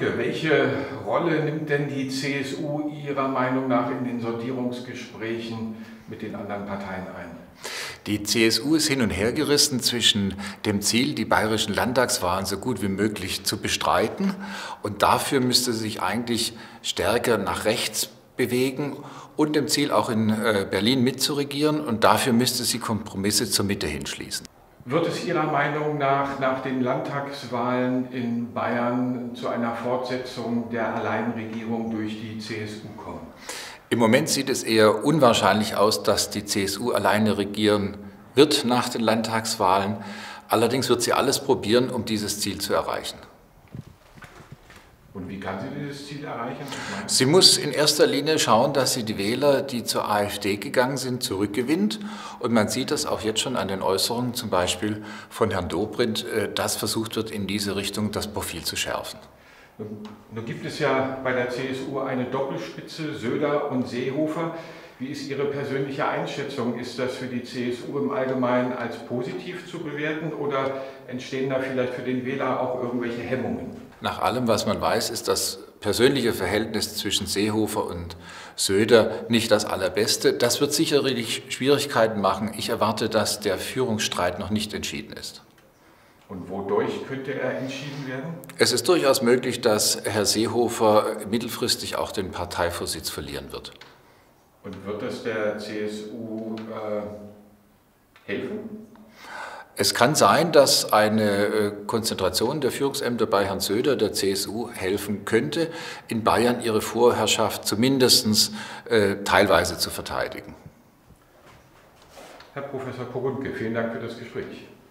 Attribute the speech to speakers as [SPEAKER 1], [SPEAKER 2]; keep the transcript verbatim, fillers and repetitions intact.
[SPEAKER 1] Burundke, welche Rolle nimmt denn die C S U Ihrer Meinung nach in den Sondierungsgesprächen mit den anderen Parteien ein?
[SPEAKER 2] Die C S U ist hin und her gerissen zwischen dem Ziel, die bayerischen Landtagswahlen so gut wie möglich zu bestreiten. Und dafür müsste sie sich eigentlich stärker nach rechts bewegen und dem Ziel, auch in Berlin mitzuregieren. Und dafür müsste sie Kompromisse zur Mitte hinschließen.
[SPEAKER 1] Wird es Ihrer Meinung nach nach den Landtagswahlen in Bayern zu einer Fortsetzung der Alleinregierung durch die C S U kommen?
[SPEAKER 2] Im Moment sieht es eher unwahrscheinlich aus, dass die C S U alleine regieren wird nach den Landtagswahlen. Allerdings wird sie alles probieren, um dieses Ziel zu erreichen.
[SPEAKER 1] Und wie kann sie dieses Ziel erreichen?
[SPEAKER 2] Sie muss in erster Linie schauen, dass sie die Wähler, die zur AfD gegangen sind, zurückgewinnt. Und man sieht das auch jetzt schon an den Äußerungen, zum Beispiel von Herrn Dobrindt, dass versucht wird, in diese Richtung das Profil zu schärfen.
[SPEAKER 1] Nun gibt es ja bei der C S U eine Doppelspitze, Söder und Seehofer. Wie ist Ihre persönliche Einschätzung? Ist das für die C S U im Allgemeinen als positiv zu bewerten oder entstehen da vielleicht für den Wähler auch irgendwelche Hemmungen?
[SPEAKER 2] Nach allem, was man weiß, ist das persönliche Verhältnis zwischen Seehofer und Söder nicht das allerbeste. Das wird sicherlich Schwierigkeiten machen. Ich erwarte, dass der Führungsstreit noch nicht entschieden ist.
[SPEAKER 1] Und wodurch könnte er entschieden werden?
[SPEAKER 2] Es ist durchaus möglich, dass Herr Seehofer mittelfristig auch den Parteivorsitz verlieren wird.
[SPEAKER 1] Und wird das der C S U äh, helfen?
[SPEAKER 2] Es kann sein, dass eine Konzentration der Führungsämter bei Herrn Söder der C S U helfen könnte, in Bayern ihre Vorherrschaft zumindest äh, teilweise zu verteidigen.
[SPEAKER 1] Herr Professor Burundke, vielen Dank für das Gespräch.